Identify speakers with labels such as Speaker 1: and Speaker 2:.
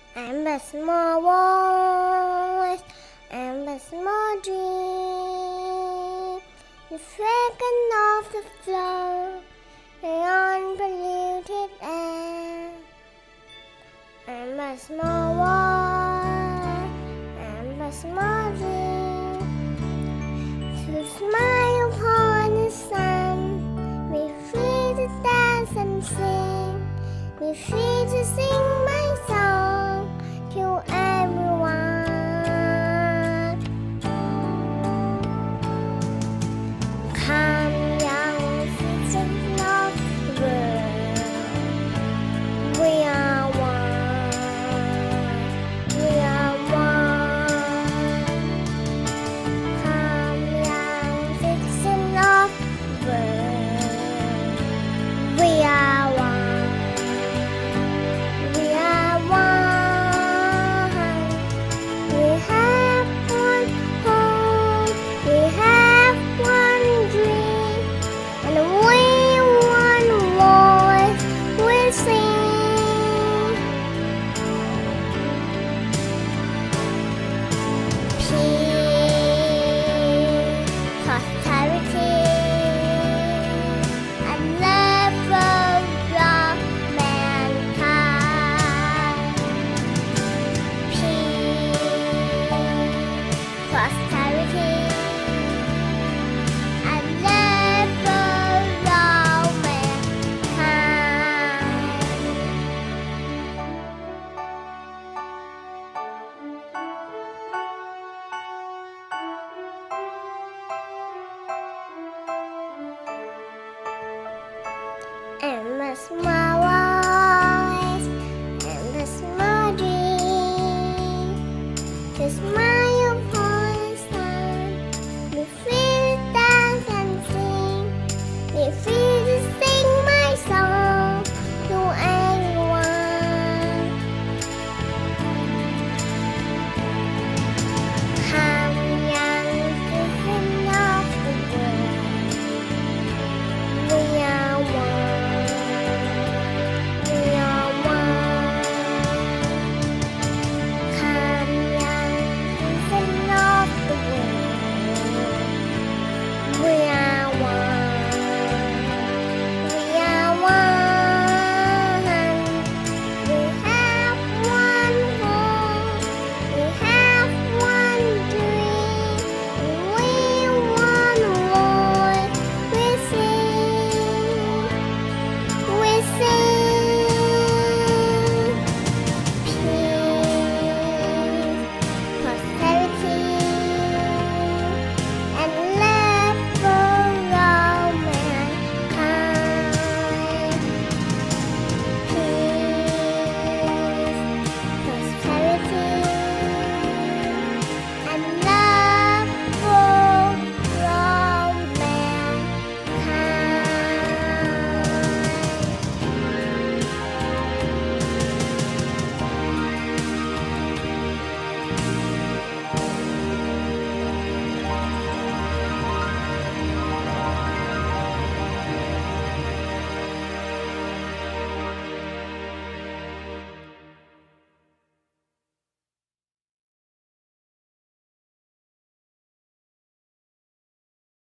Speaker 1: I'm a small voice, I'm a small dream, the fragrance of the floor, the unpolluted air. I'm a small voice, I'm a small dream, to smile upon the sun, be free to dance and sing, be free to sing my song to everyone. Come, young citizens of the world, we are one, we are one. Come, young citizens of the world, we are one, we are one. We have one home, we have one dream, and we one voice we sing. Peace, prosperity, and love for all mankind. Peace, prosperity, and love for all mankind. I'm a small